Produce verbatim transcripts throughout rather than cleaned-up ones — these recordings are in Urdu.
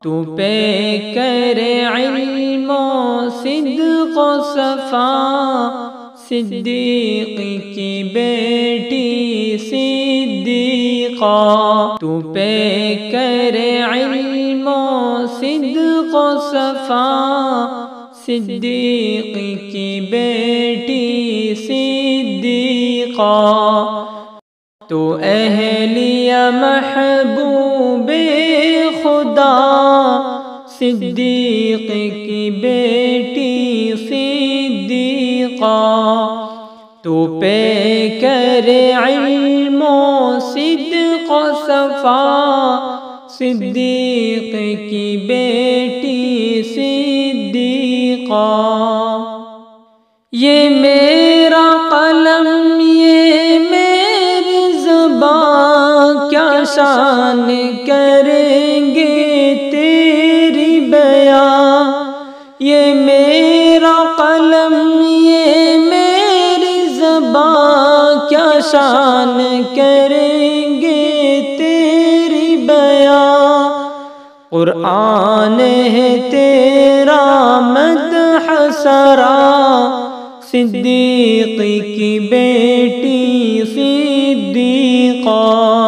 تو پہ کرے علم و صدق و صفا، صدیق کی بیٹی صدیقہ، تو پہ کرے علم و صدق و صفا، صدیق کی بیٹی صدیقہ، تو اہلیہ محبوب خدا، صدیق کی بیٹی صدیقہ، تو پہ کرے علم و صدق و صفا، صدیق کی بیٹی صدیقہ۔ یہ میرا قلم یہ میری زبان، کیا شان کریں گے تیری بیان، یہ میرا قلم یہ میری زبان، کیا شان کریں گے تیری بیان، قرآن ہے تیرا مدح سرا، صدیق کی بیٹی صدیقہ،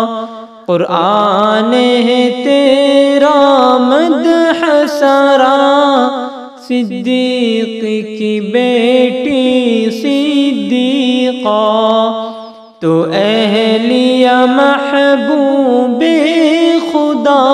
قرآن ہے تیرا مدح سرا، صدیق کی بیٹی صدیقہ، تو اہلیہ محبوب خدا،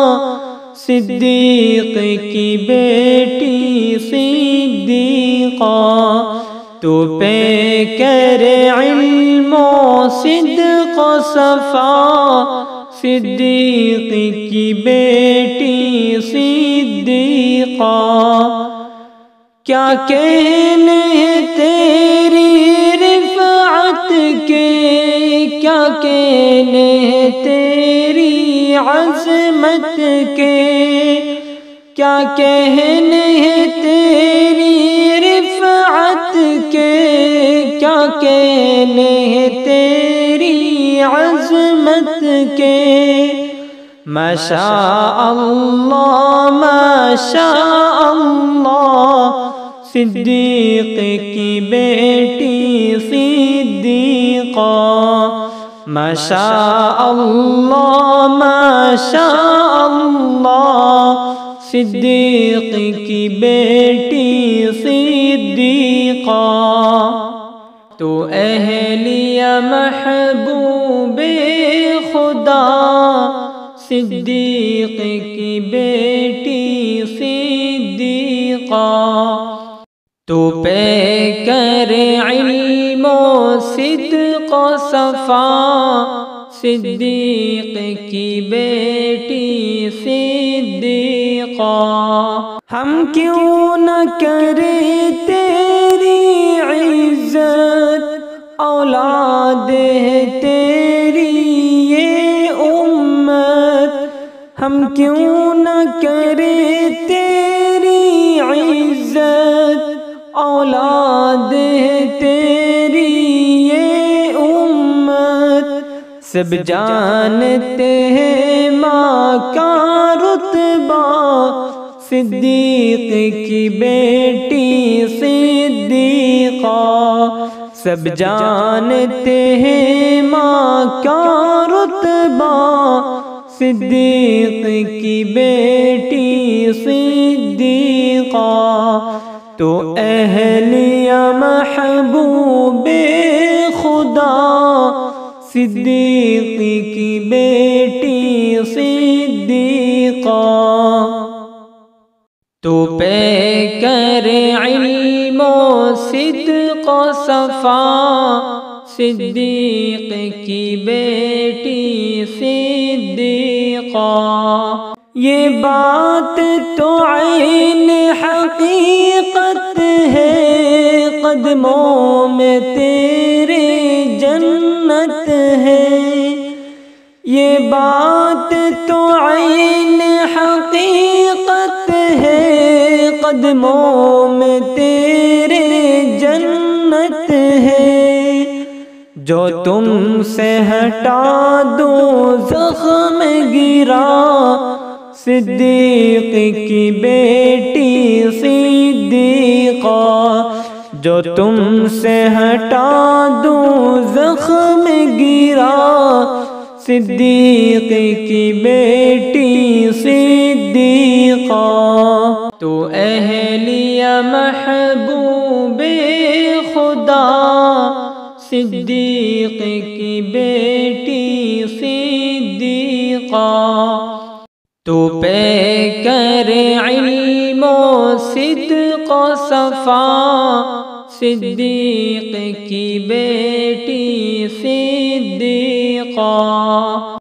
صدیق کی بیٹی صدیقہ، تو پہ کرے علم و صدق و صفا، صدیق کی بیٹی صدیقہ، کیا کہنے تیری رفعت کے، کیا کہنے تیری عظمت کے، کیا کہنے تیری رفعت کے، کیا کہنے تیری عظمت کے، ماشاء اللہ ماشاء اللہ، صدیق کی بیٹی صدیقہ، ماشاء اللہ ماشاء اللہ، صدیق کی بیٹی صدیقہ، تو اہلیہ محبوب خدا، صدیق کی بیٹی صدیقہ، تو پہ کرے علم و صدق و صفا، صدیق کی بیٹی صدیقہ، ہم کیوں نہ کرے تیری عزت، اولاد ہے تیری یہ امت، ہم کیوں نہ کرے تیری عزت، اولاد ہے تیری یہ امت، سب جانتے ہیں ماں کا رتبہ، صدیق کی بیٹی صدیقہ، سب جانتے ہیں ماں کا رتبہ، صدیق کی بیٹی صدیقہ، تو اہلیہ محبوب خدا، صدیق کی بیٹی صدیقہ، تو پہ کرے علم و صدق و صفا، صدیق کی بیٹی صدیقہ، یہ بات تو عین حقیقت ہے، قدموں میں تیرے جنت ہے، یہ بات تو عین حقیقت ہے، قدموں میں تیرے جنت ہے، جو تم سے ہٹا دو زخم گرا، صدیق کی بیٹی صدیقہ، جو تم سے ہٹا دوں زخم گرا، صدیق کی بیٹی صدیقہ، تو اہلیہ محبوب خدا، صدیق کی بیٹی صدیقہ، تو پیکر علم و صدق و صفا، صدیق کی بیٹی صدیقہ۔